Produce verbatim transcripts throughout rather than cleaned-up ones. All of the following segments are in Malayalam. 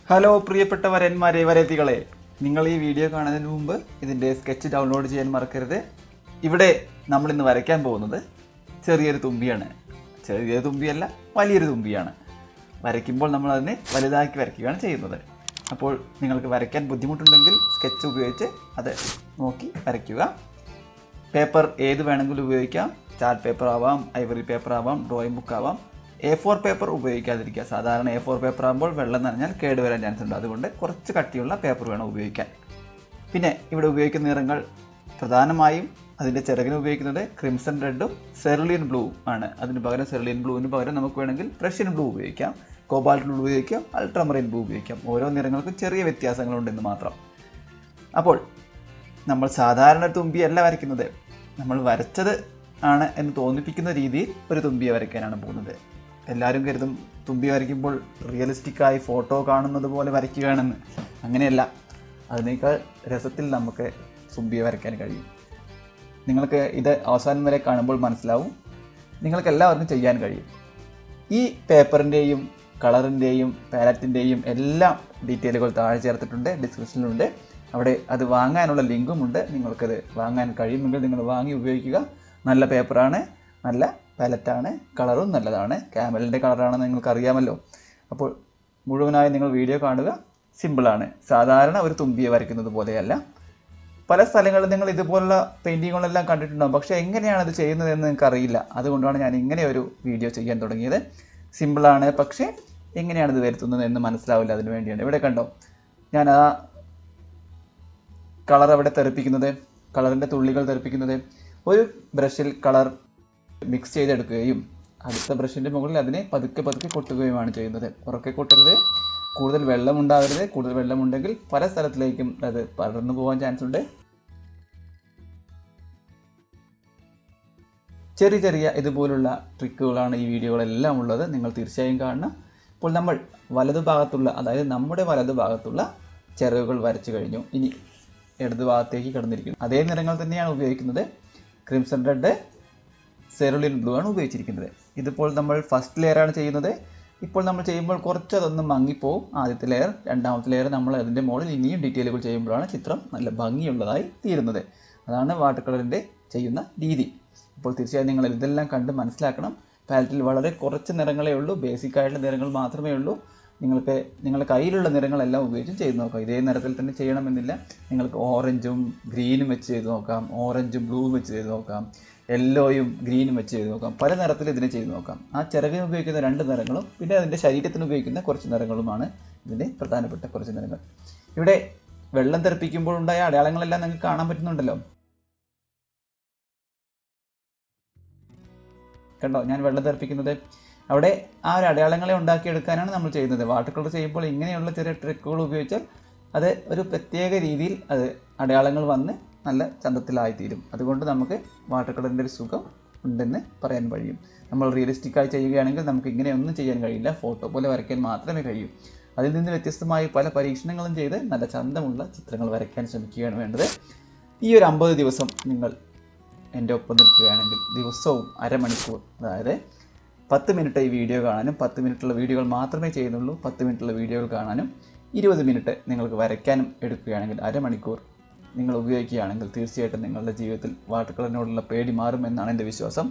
ഹലോ പ്രിയപ്പെട്ട വരന്മാരെ വരത്തികളെ, നിങ്ങൾ ഈ വീഡിയോ കാണുന്നതിന് മുമ്പ് ഇതിൻ്റെ സ്കെച്ച് ഡൗൺലോഡ് ചെയ്യാൻ മറക്കരുത്. ഇവിടെ നമ്മളിന്ന് വരയ്ക്കാൻ പോകുന്നത് ചെറിയൊരു തുമ്പിയാണ്. ചെറിയൊരു തുമ്പിയല്ല, വലിയൊരു തുമ്പിയാണ്. വരയ്ക്കുമ്പോൾ നമ്മൾ അതിനെ വലുതാക്കി വരയ്ക്കുകയാണ് ചെയ്യുന്നത്. അപ്പോൾ നിങ്ങൾക്ക് വരയ്ക്കാൻ ബുദ്ധിമുട്ടുണ്ടെങ്കിൽ സ്കെച്ച് ഉപയോഗിച്ച് അത് നോക്കി വരയ്ക്കുക. പേപ്പർ ഏത് വേണമെങ്കിലും ഉപയോഗിക്കാം. ചാർട്ട് പേപ്പർ ആവാം, ഐവറി പേപ്പർ ആവാം, ഡ്രോയിങ് ബുക്ക് ആവാം. എ ഫോർ പേപ്പർ ഉപയോഗിക്കാതിരിക്കുക. സാധാരണ എ ഫോർ പേപ്പർ ആകുമ്പോൾ വെള്ളം നനഞ്ഞാൽ കേടുവരാൻ ചാൻസ് ഉണ്ട്. അതുകൊണ്ട് കുറച്ച് കട്ടിയുള്ള പേപ്പർ വേണം ഉപയോഗിക്കാൻ. പിന്നെ ഇവിടെ ഉപയോഗിക്കുന്ന നിറങ്ങൾ പ്രധാനമായും അതിൻ്റെ ചിറകിന് ഉപയോഗിക്കുന്നത് ക്രിംസൺ റെഡും സെറുലിയൻ ബ്ലൂ ആണ്. അതിന് പകരം സെറുലിയൻ ബ്ലൂവിന് പകരം നമുക്ക് വേണമെങ്കിൽ പ്രഷ്യൻ ബ്ലൂ ഉപയോഗിക്കാം, കോബാൾട്ട് ബ്ലൂ ഉപയോഗിക്കാം, അൾട്രാമറൈൻ ബ്ലൂ ഉപയോഗിക്കാം. ഓരോ നിറങ്ങൾക്കും ചെറിയ വ്യത്യാസങ്ങളുണ്ടെന്ന് മാത്രം. അപ്പോൾ നമ്മൾ സാധാരണ തുമ്പിയല്ല വരയ്ക്കുന്നത്. നമ്മൾ വരച്ചത് ആണ് എന്ന് തോന്നിപ്പിക്കുന്ന രീതിയിൽ ഒരു തുമ്പിയെ വരയ്ക്കാനാണ് പോകുന്നത്. എല്ലാവരും കരുതും തുമ്പി വരയ്ക്കുമ്പോൾ റിയലിസ്റ്റിക്കായി ഫോട്ടോ കാണുന്നത് പോലെ വരയ്ക്കുകയാണെന്ന്. അങ്ങനെയല്ല, അതിനേക്കാൾ രസത്തിൽ നമുക്ക് തുമ്പിയെ വരയ്ക്കാൻ കഴിയും. നിങ്ങൾക്ക് ഇത് അവസാനം വരെ കാണുമ്പോൾ മനസ്സിലാവും. നിങ്ങൾക്ക് എല്ലാവർക്കും ചെയ്യാൻ കഴിയും. ഈ പേപ്പറിൻ്റെയും കളറിൻ്റെയും പാലറ്റിൻ്റെയും എല്ലാം ഡീറ്റെയിലുകൾ താഴെ ചേർത്തിട്ടുണ്ട്, ഡിസ്ക്രിപ്ഷനിലുണ്ട്. അവിടെ അത് വാങ്ങാനുള്ള ലിങ്കുമുണ്ട്. നിങ്ങൾക്കത് വാങ്ങാൻ കഴിയുമെങ്കിൽ നിങ്ങൾ വാങ്ങി ഉപയോഗിക്കുക. നല്ല പേപ്പറാണ്, നല്ല പാലറ്റാണ്, കളറും നല്ലതാണ്. ക്യാമലിൻ്റെ കളറാണെന്ന് നിങ്ങൾക്ക് അറിയാമല്ലോ. അപ്പോൾ മുഴുവനായി നിങ്ങൾ വീഡിയോ കാണുക. സിമ്പിളാണ്. സാധാരണ ഒരു തുമ്പിയെ വരയ്ക്കുന്നത് പോലെയല്ല. പല സ്ഥലങ്ങളിൽ നിങ്ങൾ ഇതുപോലുള്ള പെയിൻറ്റിങ്ങുകളെല്ലാം കണ്ടിട്ടുണ്ടാകും. പക്ഷേ എങ്ങനെയാണ് അത് ചെയ്യുന്നതെന്ന് നിങ്ങൾക്ക് അറിയില്ല. അതുകൊണ്ടാണ് ഞാൻ ഇങ്ങനെ ഒരു വീഡിയോ ചെയ്യാൻ തുടങ്ങിയത്. സിമ്പിളാണ്, പക്ഷേ എങ്ങനെയാണ് ഇത് വരുത്തുന്നത് എന്ന് മനസ്സിലാവില്ല. അതിന് വേണ്ടിയാണ്. ഇവിടെ കണ്ടോ, ഞാൻ ആ കളർ അവിടെ തെറിപ്പിക്കുന്നത്, കളറിൻ്റെ തുള്ളികൾ തെറിപ്പിക്കുന്നത്. ഒരു ബ്രഷിൽ കളർ മിക്സ് ചെയ്തെടുക്കുകയും അടുത്ത ബ്രഷിൻ്റെ മുകളിൽ അതിനെ പതുക്കെ പതുക്കെ കൊട്ടുകയുമാണ് ചെയ്യുന്നത്. ഉറക്കെ കൊട്ടരുത്, കൂടുതൽ വെള്ളം ഉണ്ടാകരുത്. കൂടുതൽ വെള്ളമുണ്ടെങ്കിൽ പല സ്ഥലത്തിലേക്കും അത് പടർന്നു പോകാൻ ചാൻസ് ഉണ്ട്. ചെറിയ ചെറിയ ഇതുപോലുള്ള ട്രിക്കുകളാണ് ഈ വീഡിയോകളെല്ലാം ഉള്ളത്. നിങ്ങൾ തീർച്ചയായും കാണണം. ഇപ്പോൾ നമ്മൾ വലതുഭാഗത്തുള്ള, അതായത് നമ്മുടെ വലതുഭാഗത്തുള്ള ചിറകുകൾ വരച്ചു കഴിഞ്ഞു. ഇനി ഇടതുഭാഗത്തേക്ക് കിടന്നിരിക്കുന്നു. അതേ നിറങ്ങൾ തന്നെയാണ് ഉപയോഗിക്കുന്നത്. ക്രിംസൺ റെഡ്, സെറുലിൻ ബ്ലൂ ആണ് ഉപയോഗിച്ചിരിക്കുന്നത്. ഇതിപ്പോൾ നമ്മൾ ഫസ്റ്റ് ലെയറാണ് ചെയ്യുന്നത്. ഇപ്പോൾ നമ്മൾ ചെയ്യുമ്പോൾ കുറച്ച് അതൊന്ന് മങ്ങിപ്പോവും. ആദ്യത്തെ ലെയർ, രണ്ടാമത്തെ ലെയർ നമ്മൾ അതിൻ്റെ മുകളിൽ ഇനിയും ഡീറ്റെയിലുകൾ ചെയ്യുമ്പോഴാണ് ചിത്രം നല്ല ഭംഗിയുള്ളതായി തീരുന്നത്. അതാണ് വാട്ടർ കളറിൻ്റെ ചെയ്യുന്ന രീതി. അപ്പോൾ തീർച്ചയായും നിങ്ങൾ ഇതെല്ലാം കണ്ട് മനസ്സിലാക്കണം. പാലറ്റിൽ വളരെ കുറച്ച് നിറങ്ങളേ ഉള്ളൂ, ബേസിക്കായിട്ടുള്ള നിറങ്ങൾ മാത്രമേ ഉള്ളൂ. നിങ്ങൾക്ക് നിങ്ങളുടെ കയ്യിലുള്ള നിറങ്ങളെല്ലാം ഉപയോഗിച്ചും ചെയ്ത് നോക്കാം. ഇതേ നിറത്തിൽ തന്നെ ചെയ്യണമെന്നില്ല. നിങ്ങൾക്ക് ഓറഞ്ചും ഗ്രീനും വെച്ച് ചെയ്ത് നോക്കാം, ഓറഞ്ചും ബ്ലൂവും വെച്ച് ചെയ്ത് നോക്കാം, യെല്ലോയും ഗ്രീനും വെച്ച് ചെയ്ത് നോക്കാം. പല നിറത്തിൽ ഇതിനെ ചെയ്ത് നോക്കാം. ആ ചിറകിന് ഉപയോഗിക്കുന്ന രണ്ട് നിറങ്ങളും പിന്നെ അതിൻ്റെ ശരീരത്തിന് ഉപയോഗിക്കുന്ന കുറച്ച് നിറങ്ങളുമാണ് ഇതിൻ്റെ പ്രധാനപ്പെട്ട കുറച്ച് നിറങ്ങൾ. ഇവിടെ വെള്ളം തെറിപ്പിക്കുമ്പോൾ ഉണ്ടായ അടയാളങ്ങളെല്ലാം നിങ്ങൾക്ക് കാണാൻ പറ്റുന്നുണ്ടല്ലോ. കണ്ടോ, ഞാൻ വെള്ളം തെറിപ്പിക്കുന്നത് അവിടെ ആ ഒരു അടയാളങ്ങളെ ഉണ്ടാക്കിയെടുക്കാനാണ് നമ്മൾ ചെയ്യുന്നത്. വാട്ടർ കളർ ചെയ്യുമ്പോൾ ഇങ്ങനെയുള്ള ചെറിയ ട്രിക്കുകൾ ഉപയോഗിച്ചാൽ അത് ഒരു പ്രത്യേക രീതിയിൽ അത് അടയാളങ്ങൾ വന്ന് നല്ല ചന്തത്തിലായിത്തീരും. അതുകൊണ്ട് നമുക്ക് വാട്ടർ കളറിൻ്റെ ഒരു സുഖം ഉണ്ടെന്ന് പറയാൻ കഴിയും. നമ്മൾ റിയലിസ്റ്റിക്കായി ചെയ്യുകയാണെങ്കിൽ നമുക്ക് ഇങ്ങനെയൊന്നും ചെയ്യാൻ കഴിയില്ല. ഫോട്ടോ പോലെ വരയ്ക്കാൻ മാത്രമേ കഴിയൂ. അതിൽ നിന്ന് വ്യത്യസ്തമായി പല പരീക്ഷണങ്ങളും ചെയ്ത് നല്ല ചന്തമുള്ള ചിത്രങ്ങൾ വരയ്ക്കാൻ ശ്രമിക്കുകയാണ് വേണ്ടത്. ഈ ഒരു അമ്പത് ദിവസം നിങ്ങൾ എൻ്റെ ഒപ്പം നിൽക്കുകയാണെങ്കിൽ ദിവസവും അരമണിക്കൂർ, അതായത് പത്ത് മിനിറ്റ് ഈ വീഡിയോ കാണാനും, പത്ത് മിനിറ്റുള്ള വീഡിയോകൾ മാത്രമേ ചെയ്യുന്നുള്ളൂ, പത്ത് മിനിറ്റുള്ള വീഡിയോകൾ കാണാനും ഇരുപത് മിനിറ്റ് നിങ്ങൾക്ക് വരയ്ക്കാനും എടുക്കുകയാണെങ്കിൽ, അരമണിക്കൂർ നിങ്ങൾ ഉപയോഗിക്കുകയാണെങ്കിൽ തീർച്ചയായിട്ടും നിങ്ങളുടെ ജീവിതത്തിൽ വാട്ടർ കളറിനോടുള്ള പേടി മാറുമെന്നാണ് എൻ്റെ വിശ്വാസം.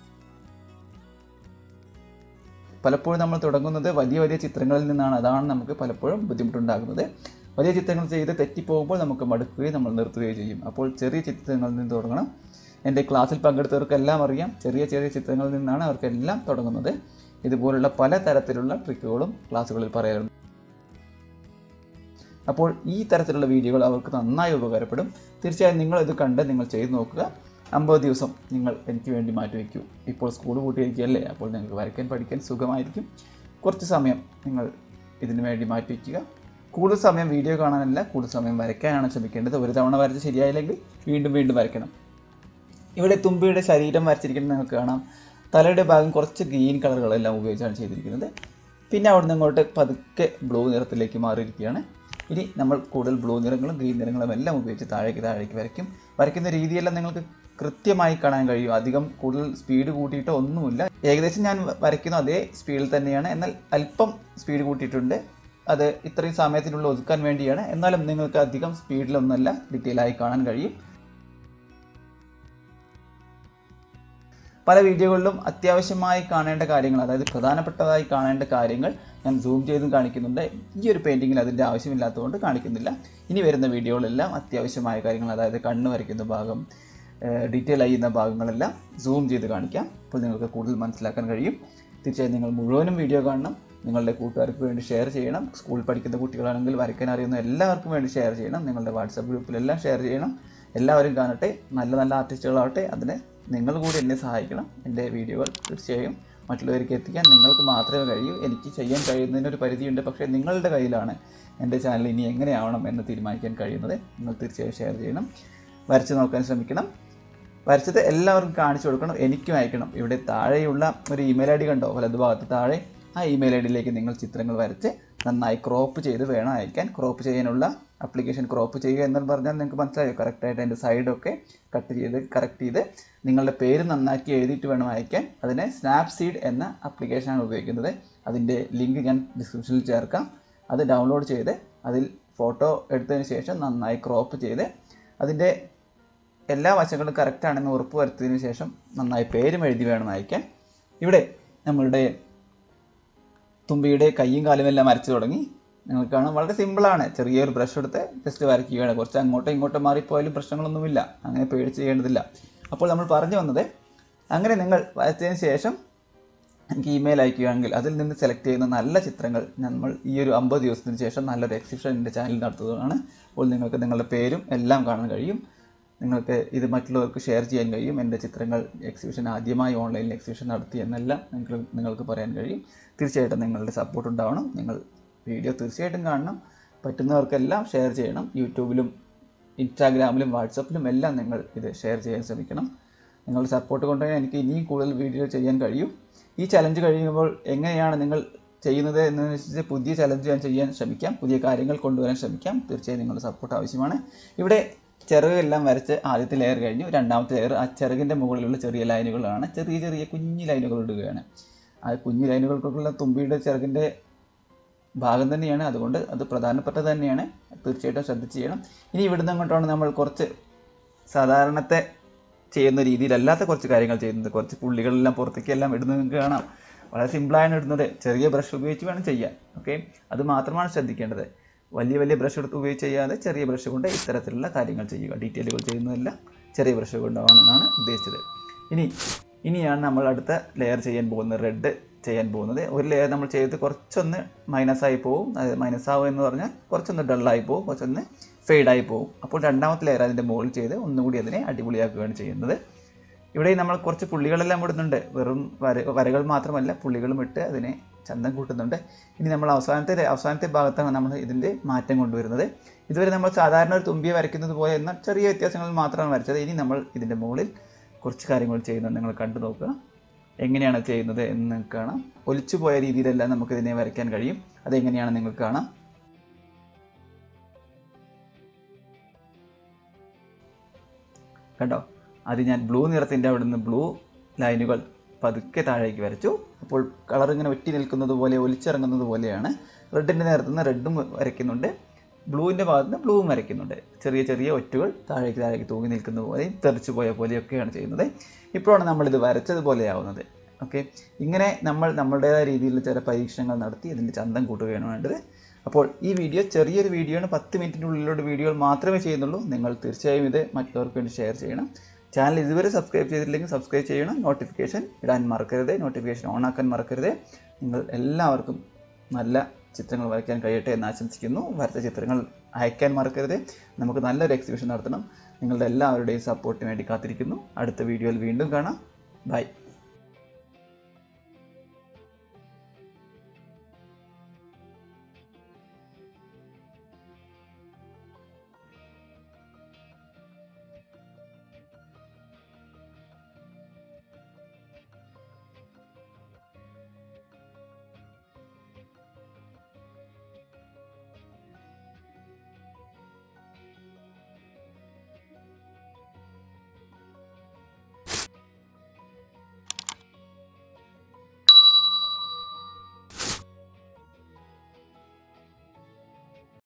പലപ്പോഴും നമ്മൾ തുടങ്ങുന്നത് വലിയ വലിയ ചിത്രങ്ങളിൽ നിന്നാണ്. അതാണ് നമുക്ക് പലപ്പോഴും ബുദ്ധിമുട്ടുണ്ടാകുന്നത്. വലിയ ചിത്രങ്ങൾ ചെയ്ത് തെറ്റിപ്പോകുമ്പോൾ നമുക്ക് മടുക്കുകയും നമ്മൾ നിർത്തുകയും ചെയ്യും. അപ്പോൾ ചെറിയ ചിത്രങ്ങളിൽ നിന്ന് തുടങ്ങണം. എൻ്റെ ക്ലാസ്സിൽ പങ്കെടുത്തവർക്കെല്ലാം അറിയാം, ചെറിയ ചെറിയ ചിത്രങ്ങളിൽ നിന്നാണ് അവർക്കെല്ലാം തുടങ്ങുന്നത്. ഇതുപോലുള്ള പല തരത്തിലുള്ള ട്രിക്കുകളും ക്ലാസ്സുകളിൽ പറയാറുണ്ട്. അപ്പോൾ ഈ തരത്തിലുള്ള വീഡിയോകൾ അവർക്ക് നന്നായി ഉപകാരപ്പെടും. തീർച്ചയായും നിങ്ങൾ ഇത് കണ്ട് നിങ്ങൾ ചെയ്ത് നോക്കുക. അമ്പത് ദിവസം നിങ്ങൾ എനിക്ക് വേണ്ടി മാറ്റിവെക്കൂ. ഇപ്പോൾ സ്കൂൾ പൂട്ടിയിരിക്കുകയല്ലേ, അപ്പോൾ നിങ്ങൾക്ക് വരയ്ക്കാൻ പഠിക്കാൻ സുഖമായിരിക്കും. കുറച്ച് സമയം നിങ്ങൾ ഇതിനു വേണ്ടി മാറ്റിവെക്കുക. കൂടുതൽ സമയം വീഡിയോ കാണാനല്ല, കൂടുതൽ സമയം വരയ്ക്കാനാണ് ശ്രമിക്കേണ്ടത്. ഒരു തവണ വരച്ച് ശരിയായില്ലെങ്കിൽ വീണ്ടും വീണ്ടും വരയ്ക്കണം. ഇവിടെ തുമ്പിയുടെ ശരീരം വരച്ചിരിക്കുന്നത് നിങ്ങൾക്ക് കാണാം. തലയുടെ ഭാഗം കുറച്ച് ഗ്രീൻ കളറുകളെല്ലാം ഉപയോഗിച്ചാണ് ചെയ്തിരിക്കുന്നത്. പിന്നെ അവിടെ നിന്ന് അങ്ങോട്ട് പതുക്കെ ബ്ലൂ നിറത്തിലേക്ക് മാറിയിരിക്കുകയാണ്. ഇനി നമ്മൾ കൂടുതൽ ബ്ലൂ നിറങ്ങളും ഗ്രീൻ നിറങ്ങളും എല്ലാം ഉപയോഗിച്ച് താഴേക്ക് താഴേക്ക് വരയ്ക്കും. വരയ്ക്കുന്ന രീതിയെല്ലാം നിങ്ങൾക്ക് കൃത്യമായി കാണാൻ കഴിയും. അധികം കൂടുതൽ സ്പീഡ് കൂട്ടിയിട്ടോ ഒന്നുമില്ല. ഏകദേശം ഞാൻ വരയ്ക്കുന്ന അതേ സ്പീഡിൽ തന്നെയാണ്, എന്നാൽ അല്പം സ്പീഡ് കൂട്ടിയിട്ടുണ്ട്. അത് ഇത്രയും സമയത്തിനുള്ളിൽ ഒതുക്കാൻ വേണ്ടിയാണ്. എന്നാലും നിങ്ങൾക്ക് അധികം സ്പീഡിലൊന്നുമല്ല ഡീറ്റെയിൽ ആയി കാണാൻ കഴിയും. പല വീഡിയോകളിലും അത്യാവശ്യമായി കാണേണ്ട കാര്യങ്ങൾ, അതായത് പ്രധാനപ്പെട്ടതായി കാണേണ്ട കാര്യങ്ങൾ ഞാൻ സൂം ചെയ്തും കാണിക്കുന്നുണ്ട്. ഈ ഒരു പെയിൻറ്റിങ്ങിൽ അതിൻ്റെ ആവശ്യമില്ലാത്തതുകൊണ്ട് കാണിക്കുന്നില്ല. ഇനി വരുന്ന വീഡിയോകളെല്ലാം അത്യാവശ്യമായ കാര്യങ്ങൾ, അതായത് കണ്ണ് വരയ്ക്കുന്ന ഭാഗം, ഡീറ്റെയിൽ ചെയ്യുന്ന ഭാഗങ്ങളെല്ലാം സൂം ചെയ്ത് കാണിക്കാം. അപ്പോൾ നിങ്ങൾക്ക് കൂടുതൽ മനസ്സിലാക്കാൻ കഴിയും. തീർച്ചയായും നിങ്ങൾ മുഴുവനും വീഡിയോ കാണണം. നിങ്ങളുടെ കൂട്ടുകാർക്ക് വേണ്ടി ഷെയർ ചെയ്യണം. സ്കൂളിൽ പഠിക്കുന്ന കുട്ടികളാണെങ്കിൽ വരയ്ക്കാൻ അറിയുന്ന എല്ലാവർക്കും വേണ്ടി ഷെയർ ചെയ്യണം. നിങ്ങളുടെ വാട്സപ്പ് ഗ്രൂപ്പിലെല്ലാം ഷെയർ ചെയ്യണം. എല്ലാവരും കാണട്ടെ. നല്ല നല്ല ആർട്ടിസ്റ്റുകളാവട്ടെ. അതിന് നിങ്ങൾ കൂടി എന്നെ സഹായിക്കണം. എൻ്റെ വീഡിയോകൾ തീർച്ചയായും മറ്റുള്ളവർക്ക് എത്തിക്കാൻ നിങ്ങൾക്ക് മാത്രമേ കഴിയൂ. എനിക്ക് ചെയ്യാൻ കഴിയുന്നതിനൊരു പരിധിയുണ്ട്. പക്ഷേ നിങ്ങളുടെ കയ്യിലാണ് എൻ്റെ ചാനൽ ഇനി എങ്ങനെയാവണം എന്ന് തീരുമാനിക്കാൻ കഴിയുന്നത്. നിങ്ങൾ തീർച്ചയായും ഷെയർ ചെയ്യണം. വരച്ച് നോക്കാൻ ശ്രമിക്കണം. വരച്ചത് എല്ലാവർക്കും കാണിച്ചു കൊടുക്കണം. എനിക്കും അയക്കണം. ഇവിടെ താഴെയുള്ള ഒരു ഇമെയിൽ ഐ ഡി കണ്ടോ, വലതുഭാഗത്ത് താഴെ, ആ ഇമെയിൽ ഐ ഡിയിലേക്ക് നിങ്ങൾ ചിത്രങ്ങൾ വരച്ച് നന്നായി ക്രോപ്പ് ചെയ്ത് വേണം അയക്കാൻ. ക്രോപ്പ് ചെയ്യാനുള്ള ആപ്ലിക്കേഷൻ ക്രോപ്പ് ചെയ്യുക എന്ന് പറഞ്ഞാൽ നിങ്ങൾക്ക് മനസ്സിലായോ? കറക്റ്റായിട്ട് അതിൻ്റെ സൈഡൊക്കെ കട്ട് ചെയ്ത് കറക്റ്റ് ചെയ്ത് നിങ്ങളുടെ പേര് നന്നാക്കി എഴുതിയിട്ട് വേണം അയക്കാൻ. അതിന് സ്നാപ്സീഡ് എന്ന ആപ്ലിക്കേഷനാണ് ഉപയോഗിക്കുന്നത്. അതിൻ്റെ ലിങ്ക് ഞാൻ ഡിസ്ക്രിപ്ഷനിൽ ചേർക്കാം. അത് ഡൗൺലോഡ് ചെയ്ത് അതിൽ ഫോട്ടോ എടുത്തതിന് ശേഷം നന്നായി ക്രോപ്പ് ചെയ്ത് അതിൻ്റെ എല്ലാ വശങ്ങളും കറക്റ്റാണെന്ന് ഉറപ്പ് വരുത്തിയതിനു ശേഷം നന്നായി പേരും എഴുതി വേണം അയക്കാൻ. ഇവിടെ നമ്മളുടെ തുമ്പിയുടെ കയ്യും കാലും എല്ലാം വരച്ചു തുടങ്ങി. നിങ്ങൾക്ക് കാണാം, വളരെ സിമ്പിളാണ്. ചെറിയൊരു ബ്രഷ് എടുത്ത് ജസ്റ്റ് വരയ്ക്കുകയാണ്. കുറച്ച് അങ്ങോട്ടോ ഇങ്ങോട്ടോ മാറിപ്പോയാലും പ്രശ്നങ്ങളൊന്നുമില്ല. അങ്ങനെ പേടിച്ച് ചെയ്യേണ്ടതില്ല. അപ്പോൾ നമ്മൾ പറഞ്ഞു വന്നത്, അങ്ങനെ നിങ്ങൾ വരച്ചതിന് ശേഷം എനിക്ക് ഇമെയിൽ അയക്കുകയാണെങ്കിൽ അതിൽ നിന്ന് സെലക്ട് ചെയ്യുന്ന നല്ല ചിത്രങ്ങൾ നമ്മൾ ഈ ഒരു അമ്പത് ദിവസത്തിന് ശേഷം നല്ലൊരു എക്സിബിഷൻ എൻ്റെ ചാനലിൽ നടത്തുന്നതാണ്. അപ്പോൾ നിങ്ങൾക്ക് നിങ്ങളുടെ പേരും എല്ലാം കാണാൻ കഴിയും. നിങ്ങൾക്ക് ഇത് മറ്റുള്ളവർക്ക് ഷെയർ ചെയ്യാൻ കഴിയും. എൻ്റെ ചിത്രങ്ങൾ എക്സിബിഷൻ ആദ്യമായി ഓൺലൈനിൽ എക്സിബിഷൻ നടത്തി എന്നെല്ലാം നിങ്ങൾക്ക് നിങ്ങൾക്ക് പറയാൻ കഴിയും. തീർച്ചയായിട്ടും നിങ്ങളുടെ സപ്പോർട്ട് ഉണ്ടാവണം. നിങ്ങൾ വീഡിയോ തീർച്ചയായിട്ടും കാണണം. പറ്റുന്നവർക്കെല്ലാം ഷെയർ ചെയ്യണം. യൂട്യൂബിലും ഇൻസ്റ്റാഗ്രാമിലും വാട്സപ്പിലും എല്ലാം നിങ്ങൾ ഇത് ഷെയർ ചെയ്യാൻ ശ്രമിക്കണം. നിങ്ങളുടെ സപ്പോർട്ട് കൊണ്ടുതന്നെ എനിക്ക് ഇനിയും കൂടുതൽ വീഡിയോ ചെയ്യാൻ കഴിയും. ഈ ചലഞ്ച് കഴിയുമ്പോൾ എങ്ങനെയാണ് നിങ്ങൾ ചെയ്യുന്നത് എന്നനുസരിച്ച് പുതിയ ചലഞ്ച് ഞാൻ ചെയ്യാൻ ശ്രമിക്കാം. പുതിയ കാര്യങ്ങൾ കൊണ്ടുവരാൻ ശ്രമിക്കാം. തീർച്ചയായും നിങ്ങളുടെ സപ്പോർട്ട് ആവശ്യമാണ്. ഇവിടെ ചിറകെല്ലാം വരച്ച് ആദ്യത്തെ ലെയർ കഴിഞ്ഞു. രണ്ടാമത്തെ ലെയർ ആ ചിറകിൻ്റെ മുകളിലുള്ള ചെറിയ ലൈനുകളാണ്. ചെറിയ ചെറിയ കുഞ്ഞു ലൈനുകൾ ഇടുകയാണ്. ആ കുഞ്ഞു ലൈനുകൾക്കുള്ള തുമ്പിയുടെ ചിറകിൻ്റെ ഭാഗം തന്നെയാണ്. അതുകൊണ്ട് അത് പ്രധാനപ്പെട്ടത് തന്നെയാണ്. തീർച്ചയായിട്ടും ശ്രദ്ധിച്ച് ചെയ്യണം. ഇനി ഇവിടുന്ന് അങ്ങോട്ടാണ് നമ്മൾ കുറച്ച് സാധാരണത്തെ ചെയ്യുന്ന രീതിയിലല്ലാത്ത കുറച്ച് കാര്യങ്ങൾ ചെയ്യുന്നത്. കുറച്ച് പുള്ളികളെല്ലാം പുറത്തേക്ക് എല്ലാം ഇടുന്നത് നിങ്ങൾക്ക് കാണാം. വളരെ സിമ്പിളായാണ് ഇടുന്നത്. ചെറിയ ബ്രഷ് ഉപയോഗിച്ച് വേണം ചെയ്യാൻ. ഓക്കെ, അത് മാത്രമാണ് ശ്രദ്ധിക്കേണ്ടത്. വലിയ വലിയ ബ്രഷ് എടുത്ത് ഉപയോഗിച്ച് ചെയ്യാതെ ചെറിയ ബ്രഷ് കൊണ്ട് ഇത്തരത്തിലുള്ള കാര്യങ്ങൾ ചെയ്യുക. ഡീറ്റെയിലുകൾ ചെയ്യുന്നതല്ല, ചെറിയ ബ്രഷ് കൊണ്ടാണെന്നാണ് ഉദ്ദേശിച്ചത്. ഇനി ഇനിയാണ് നമ്മൾ അടുത്ത ലെയർ ചെയ്യാൻ പോകുന്നത്, റെഡ് ചെയ്യാൻ പോകുന്നത്. ഒരു ലെയർ നമ്മൾ ചെയ്ത് കുറച്ചൊന്ന് മൈനസായി പോകും. അതായത് മൈനസ് ആവുക എന്ന് പറഞ്ഞാൽ കുറച്ചൊന്ന് ഡള്ളായി പോകും, കുറച്ചൊന്ന് ഫെയ്ഡായി പോകും. അപ്പോൾ രണ്ടാമത്തെ ലെയർ അതിൻ്റെ മുകളിൽ ചെയ്ത് ഒന്നുകൂടി അതിനെ അടിപൊളിയാക്കുകയാണ് ചെയ്യുന്നത്. ഇവിടെ നമ്മൾ കുറച്ച് പുള്ളികളെല്ലാം ഇടുന്നുണ്ട്. വെറും വര വരകൾ മാത്രമല്ല, പുള്ളികളും ഇട്ട് അതിനെ ചന്തം കൂട്ടുന്നുണ്ട്. ഇനി നമ്മൾ അവസാനത്തെ അവസാനത്തെ ഭാഗത്താണ് നമ്മൾ ഇതിൻ്റെ മാറ്റം കൊണ്ടുവരുന്നത്. ഇതുവരെ നമ്മൾ സാധാരണ ഒരു തുമ്പിയെ വരയ്ക്കുന്നത് പോലെ എന്നാൽ ചെറിയ വ്യത്യാസങ്ങൾ മാത്രമാണ് വരച്ചത്. ഇനി നമ്മൾ ഇതിൻ്റെ മുകളിൽ കുറച്ച് കാര്യങ്ങൾ ചെയ്യുന്നത് നിങ്ങൾ കണ്ടു നോക്കുക. എങ്ങനെയാണ് ചെയ്യുന്നത് എന്ന് നിങ്ങൾക്ക് കാണാം. ഒലിച്ചു പോയ രീതിയിലെല്ലാം നമുക്കിതിനെ വരയ്ക്കാൻ കഴിയും. അതെങ്ങനെയാണ് നിങ്ങൾക്ക് കാണാം. കണ്ടോ, അത് ഞാൻ ബ്ലൂ നിറത്തിൻ്റെ അവിടെ നിന്ന് ബ്ലൂ ലൈനുകൾ പതുക്കെ താഴേക്ക് വരച്ചു. അപ്പോൾ കളർ ഇങ്ങനെ വെട്ടി നിൽക്കുന്നത് പോലെ, ഒലിച്ചിറങ്ങുന്നത് പോലെയാണ്. റെഡിൻ്റെ നേരത്തു നിന്ന് റെഡും വരയ്ക്കുന്നുണ്ട്, ബ്ലൂവിൻ്റെ ഭാഗത്ത് നിന്ന് ബ്ലൂവും വരയ്ക്കുന്നുണ്ട്. ചെറിയ ചെറിയ ഒറ്റുകൾ താഴേക്ക് താഴേക്ക് തൂങ്ങി നിൽക്കുന്ന പോലെയും തെറിച്ചു പോയ പോലെയൊക്കെയാണ് ചെയ്യുന്നത്. ഇപ്പോഴാണ് നമ്മളിത് വരച്ചതുപോലെയാവുന്നത്. ഓക്കെ, ഇങ്ങനെ നമ്മൾ നമ്മളുടേതായ രീതിയിൽ ചില പരീക്ഷണങ്ങൾ നടത്തി ഇതിൻ്റെ ചന്തം കൂട്ടുകയാണ് വേണ്ടത്. അപ്പോൾ ഈ വീഡിയോ ചെറിയൊരു വീഡിയോ ആണ്. പത്ത് മിനിറ്റിനുള്ളിലുള്ള വീഡിയോകൾ മാത്രമേ ചെയ്യുന്നുള്ളൂ. നിങ്ങൾ തീർച്ചയായും ഇത് മറ്റുള്ളവർക്ക് വേണ്ടി ഷെയർ ചെയ്യണം. ചാനൽ ഇതുവരെ സബ്സ്ക്രൈബ് ചെയ്തിട്ടില്ലെങ്കിൽ സബ്സ്ക്രൈബ് ചെയ്യണം. നോട്ടിഫിക്കേഷൻ ഇടാൻ മറക്കരുത്. നോട്ടിഫിക്കേഷൻ ഓൺ ആക്കാൻ മറക്കരുത്. നിങ്ങൾ എല്ലാവർക്കും നല്ല ചിത്രങ്ങൾ വരയ്ക്കാൻ കഴിയട്ടെ എന്ന് ആശംസിക്കുന്നു. വരച്ച ചിത്രങ്ങൾ അയക്കാൻ മറക്കരുത്. നമുക്ക് നല്ലൊരു എക്സിബിഷൻ നടത്തണം. നിങ്ങളുടെ എല്ലാവരുടെയും സപ്പോർട്ടിന് വേണ്ടി കാത്തിരിക്കുന്നു. അടുത്ത വീഡിയോയിൽ വീണ്ടും കാണാം. ബൈ.